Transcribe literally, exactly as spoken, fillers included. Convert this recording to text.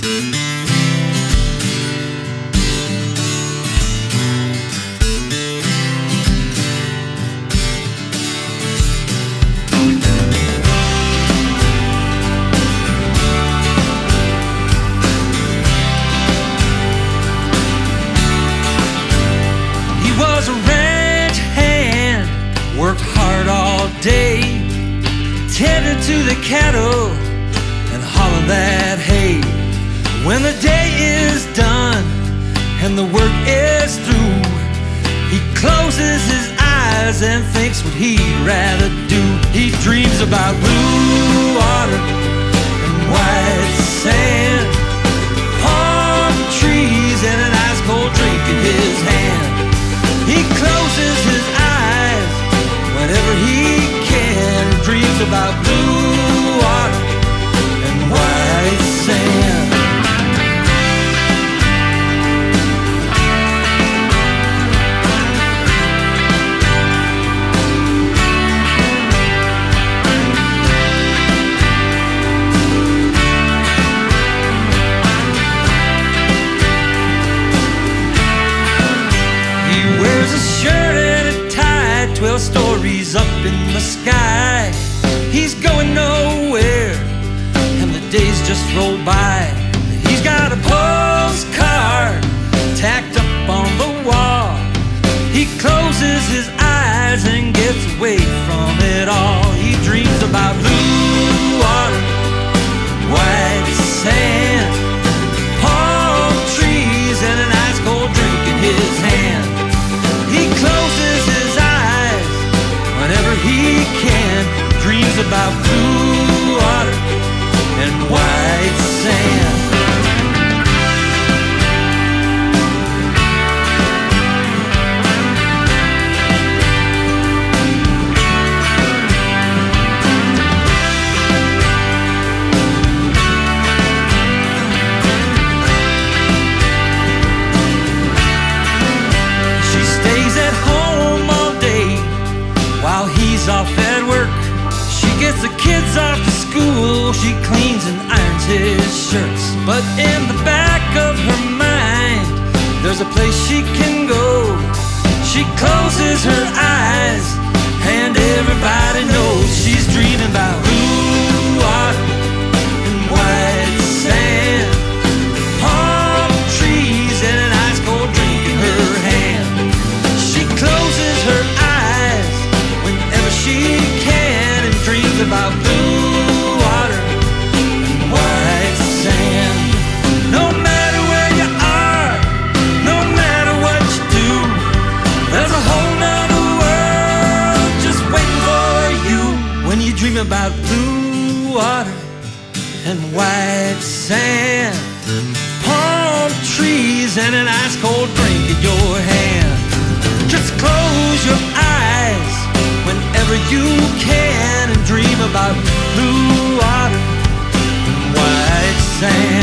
Worked hard all day, tended to the cattle and hauling that hay. When the day is done and the work is through, he closes his eyes and thinks what he'd rather do. He dreams about blue water and white sand, palm trees and an ice cold drink in his hand. He closes his eyes whenever he can, dreams about blue water and white sand. He wears a shirt and a tie, twelve stories up in the sky. He's going nowhere and the days just roll by. He's got a postcard tacked up on the wall. He closes his eyes and gets away from it all. He dreams about blue water, white sand, palm trees and an ice cold drink in his hand. He closes his eyes whenever he can, dreams about blue water and white sand. She stays at home all day while he's off at work. She gets the kids off to school, she cleans and irons his shirts. But in the back of her mind, there's a place she can go. She closes her eyes and everybody knows she's dreaming about blue water and white sand, palm trees and an ice cold drink in her hand. She closes her eyes whenever she can and dreams about blue water and white sand. No matter where you are, no matter what you do, there's a whole nother world just waiting for you when you dream about blue water and white sand, palm trees and an ice cold drink in your hand. Just close your eyes whenever you can and dream about blue water and white sand.